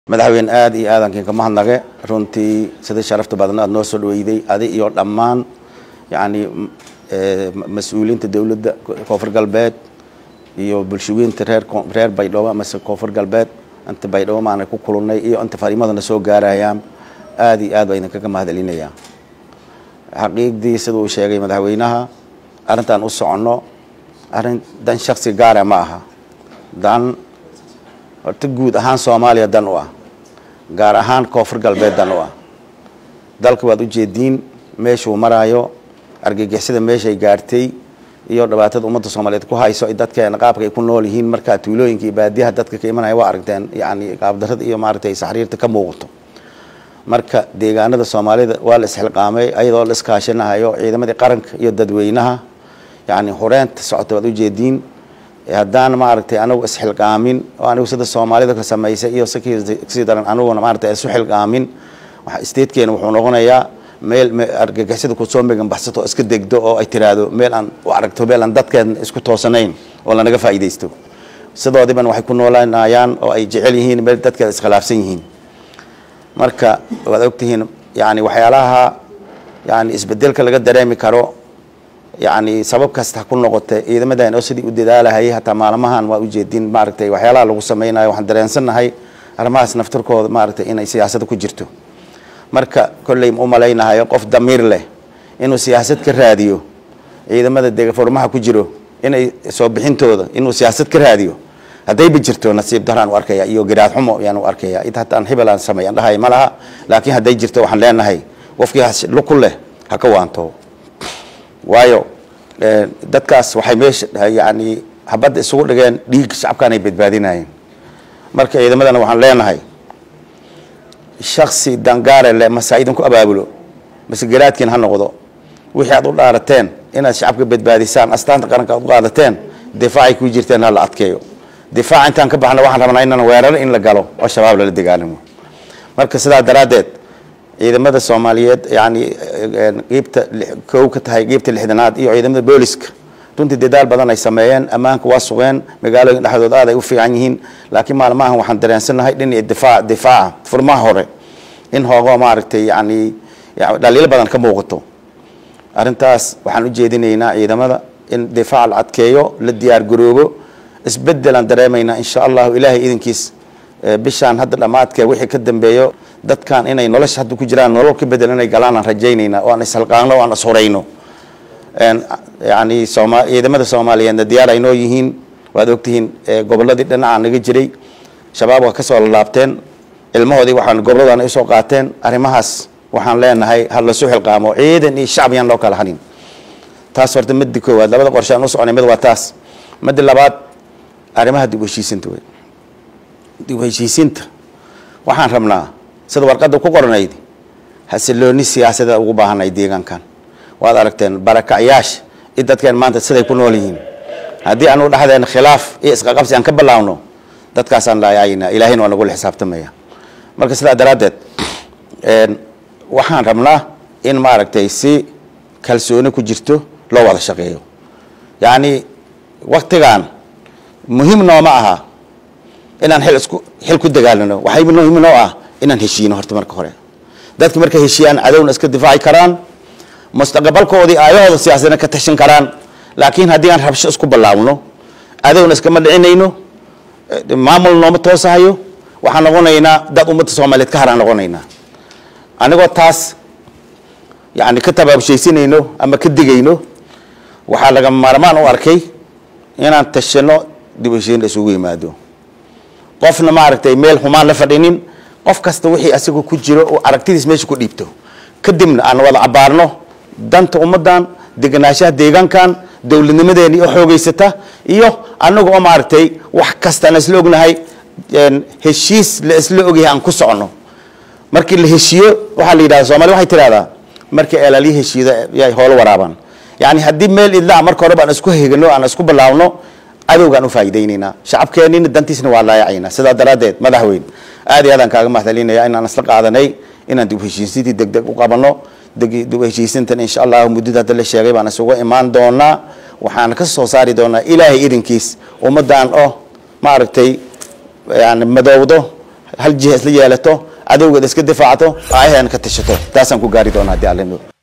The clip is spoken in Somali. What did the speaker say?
madaxweyne aad iyo aadan kama hadnaqe runtii sida sharafta badan aad noo soo dhaweeyday adi iyo dhammaan yani mas'uuliyiinta dawladda koonfur galbeed iyo bulshooyinka reer Baydhabo ama koonfur galbeed inta Baydhabo maana ku kulunay iyo inta fariimadana soo gaarayaan aad iyo aad bayna kaga mahadcelinaya xaqiiqdii sida uu sheegay madaxweynaha arintan u socono arin dan shakhsi gaar ah ma aha dan horta guud ahaan Soomaaliya dan u ah gaar ahaan koonfur galbeed dan u ah dalka waad u jeedin meeshuu marayo argagixisada meeshay gaartay iyo dhibaatada ummadda Soomaaliyeed ku hayso dadkeena qaabka ay ku nool yihiin marka tuulooyinka iyo baadiyaha dadka ka imanaya waa aragteen yani qaab darrada iyo maartay saxriirta ka muuqato marka deegaanada Soomaalida waa la isxilqaamay ayadoo la iskaashanayo ciidamadii qaranka iyo dadweynaha yani horeenta socota waad u jeedin haddaan maartay anagu isxilqaamin oo anagu sida Soomaalida ka sameeyay iyo si daran anagu maartay isu xilqaamin waxa statekeena wuxuu noqonayaa meel argagixisada ku soo meegan baxsato iska degdo oo ay tiraado meel aan u aragto meel aan dadkeen isku toosanayn oo la naga faa'iideysto sidoodiban waxay ku noolaanayaan oo ay jecel yihiin meel dadka iskhilaafsan yihiin marka waad ogtihiin yani waxyaalaha yani isbedelka laga dareemi karo yani sabab kasta ku noqotay ciidamadan oo sidii u dadaalahay hatta maalmahan waa u jeedin maartay waxyaalaha lagu sameeyay waxaan dareensanahay arrimahaas naftarkooda maartay inay siyaasadda ku jirto marka kolley u malaynahay qof damiir leh inuu siyaasad ka raadiyo ciidamada deegaanka ku jiro inay soo bixintooda inuu siyaasad ka raadiyo haday bijirto nasiib daraan u arkaya iyo garaad xumo yaan u arkaya intaan hibalan sameeyaan dhahay malaha laakiin haday jirto waxaan leenahay qofkii luku leh ha ka waanto waayo dadkaas waxay meesha yani habad isugu dhigeen dhiig shacabkan ay badbaadinayeen marka ciidamadana waxaan leenahay shakhsi dangaare leh masaa'idan ku abaabulo masgaraadkiin ha noqdo wixii aad u dhaarateen inaad shacabka badbaadisaan astaanta qaranka u qaadateen difaacay ku jirteen hal adkeeyo difaac intaan ka baxna waxaan rabnaa inaan weerar in la galo oo shabaab la dagaalamo marka sidaa daraadeed ciidamada Soomaaliyeed yani qeybta koow ka tahay qeybta lixdanaad iyo ciidamada booliska runtii dadaal badan ay sameeyeen amaanka waa sugeen magaalooyin dhaxdooda aad ay u fiican yihiin laakiin maalmahan waxaan dareensanahay dhinaca difaaca furmaha hore in hoogo maartay yani dhaliil badan ka muuqato arintaas waxaan u jeedinaynaa ciidamada in difaac la adkeeyo la diyaar garoobo isbedelan dareemayna insha Allah ilaahay idinkiis bishaan hadda dhamaadka wixii ka dambeeyo dadkan inay nolosha hadda ku jiraan nolol ka bedelan ay galaan rajaynayna oo aan ishalqaano oo aan asxurayno yani ciidamada Soomaaliyeed diyaar ay noo yihiin waad ogtihiin goboladii dhinaca naga jiray shabaab waa ka soo laabteen ilmahoodii waxaan goboladan ay soo qaateen arimahaas waxaan leenahay hal la soo xilqaamo ciidan iyo shacbiyan loo kala harin taas horta mid koowaad labada qorshe aan u soconay mid waa taas mid labaad arimaha dib u heshiisinta way dib u heshiisinta waxaan rabnaa sida warqadda ku qoranayd xasilooni siyaasadeed ugu baahanay deegaankan waad aragteen barakacayaasha dadkeen maanta siday ku nool yihiin haddii aanu dhaxdeen khilaaf iyo isqa qabsi aan ka bilaawno dadkaas aan laayayna ilaahayna waa nagu xisaabtamaya marka sidaa daraadeed waxaan rabnaa in maaragtay si kalsooni ku jirto loo wada shaqeeyo yani waqtigan muhiim nooma aha inaan xil ku dagaalano waxay muhiim noo ah inaan heshiino horta marka hore dadka marka heshiiyaan cadawna iska difaaci karaan mustaqbalkoodii aayahooda siyaasadna ka tashan karaan laakiin haddii aan rabsho isku bilaawno cadawna iska madhicinayno maamul nooma toosahayo waxaan noqonaynaa dad ummadda Soomaaliyeed ka haraan noqonaynaa anigoo taas yani ka tabaabshaysinayno ama ka digayno waxaa laga maarmaan u arkay inaan tashano dib u heshiin isugu yimaado qofna maaragtay meel xumaan la fadhinin qof kasta wixii asigu ku jiro oo aragtidiis meesha ku dhiibto kadibna aan wada cabaarno danta ummadan deganaanshaha deegaankan dawladnimadeena iyo xoogeysata iyo anagu oo maaragtay wax kasta aan isla ognahay heshiis la isla ogyahay aan ku socono markii la heshiyo waxa la yiraahdaa Soomaali waxay tiraahdaa markii eelaalihi heshiida ay hoolo waraaban yani haddii meel idla marka hore baan isku heegano aan isku bilaawno adowgaan u faa'iideynayna shacabkeenina dantiisna waa laayacayna sidaa daraadeed madaxweyne aad iyo aad aan kaaga mahadcelinaya inaan isla qaadanay inaan dib u heshiisintii degdeg u qabano dib u heshiisintan insha Allah muddada la sheegay baan isugu imaan doonaa waxaan ka soo saari doonaa ilaahay idinkiis ummadan oo maaragtay yani madowdo هل جهة ليالته عدو قد اسكت دفاعته أنا كتشته تاسم كو قاري دونا دي على